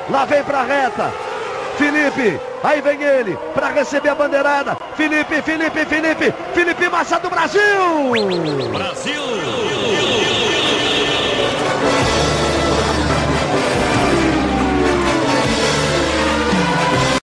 Lá vem pra reta. Felipe, aí vem ele para receber a bandeirada. Felipe Massa do Brasil! Brasil!